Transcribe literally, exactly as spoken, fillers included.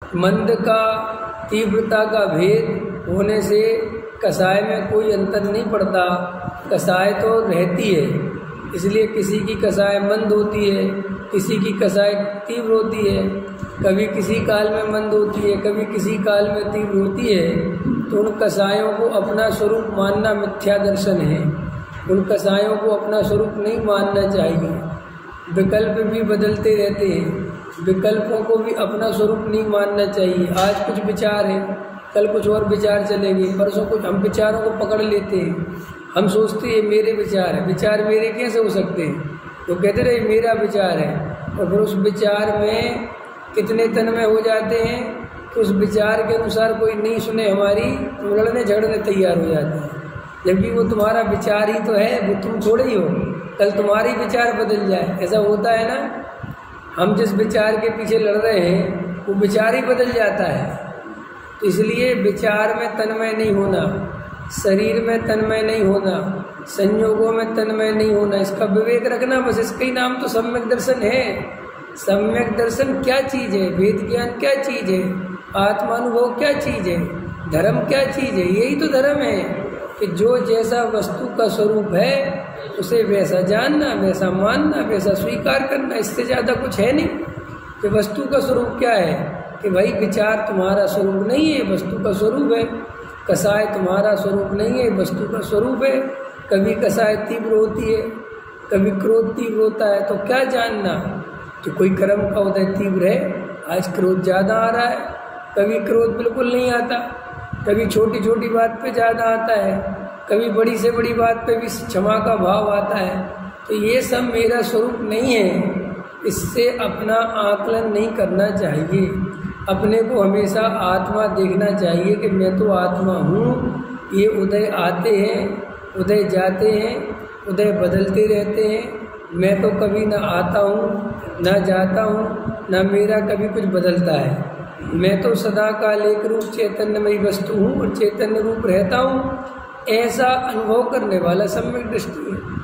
मंद का तीव्रता का भेद होने से कसाय में कोई अंतर नहीं पड़ता, कसाय तो रहती है। इसलिए किसी की कसाय मंद होती है, किसी की कसाय तीव्र होती है, कभी किसी काल में मंद होती है, कभी किसी काल में तीव्र होती है। तो उन कसायों को अपना स्वरूप मानना मिथ्या दर्शन है। उन कसायों को अपना स्वरूप नहीं मानना चाहिए। विकल्प भी बदलते रहते हैं, विकल्पों को भी अपना स्वरूप नहीं मानना चाहिए। आज कुछ विचार है, कल कुछ और विचार चलेंगे, परसों कुछ। हम विचारों को पकड़ लेते हैं, हम सोचते हैं मेरे विचार है। विचार मेरे कैसे हो सकते हैं? तो कहते रहे मेरा विचार है, और फिर उस विचार में कितने तन्मय हो जाते हैं कि उस विचार के अनुसार कोई नहीं सुने हमारी तो लड़ने झगड़ने तैयार हो जाते हैं। जबकि वो तुम्हारा विचार ही तो है, वो तुम थोड़े ही हो। कल तुम्हारी विचार बदल जाए, ऐसा होता है ना। हम जिस विचार के पीछे लड़ रहे हैं वो विचार ही बदल जाता है। तो इसलिए विचार में तन्मय नहीं होना, शरीर में तन्मय नहीं होना, संयोगों में तन्मय नहीं होना, इसका विवेक रखना। बस इसका ही नाम तो सम्यक दर्शन है। सम्यक दर्शन क्या चीज़ है? वेद ज्ञान क्या चीज़ है? आत्मानुभव क्या चीज़ है? धर्म क्या चीज़ है? यही तो धर्म है कि जो जैसा वस्तु का स्वरूप है उसे वैसा जानना, वैसा मानना, वैसा स्वीकार करना। इससे ज़्यादा कुछ है नहीं। कि वस्तु का स्वरूप क्या है? कि भाई विचार तुम्हारा स्वरूप नहीं है, वस्तु का स्वरूप है। कसाय तुम्हारा स्वरूप नहीं है, वस्तु का स्वरूप है। कभी कसाय तीव्र होती है, कभी क्रोध तीव्र होता है। तो क्या जानना कि कोई कर्म का उदय तीव्र है, आज क्रोध ज़्यादा आ रहा है, कभी क्रोध बिल्कुल नहीं आता, कभी छोटी छोटी बात पे ज़्यादा आता है, कभी बड़ी से बड़ी बात पे भी क्षमा का भाव आता है। तो ये सब मेरा स्वरूप नहीं है। इससे अपना आकलन नहीं करना चाहिए। अपने को हमेशा आत्मा देखना चाहिए कि मैं तो आत्मा हूँ। ये उदय आते हैं, उदय जाते हैं, उदय बदलते रहते हैं। मैं तो कभी ना आता हूँ ना जाता हूँ, ना मेरा कभी कुछ बदलता है। मैं तो सदा काल एक रूप चैतन्यमयी वस्तु हूँ और चैतन्य रूप रहता हूँ। ऐसा अनुभव करने वाला सम्यक दृष्टि है।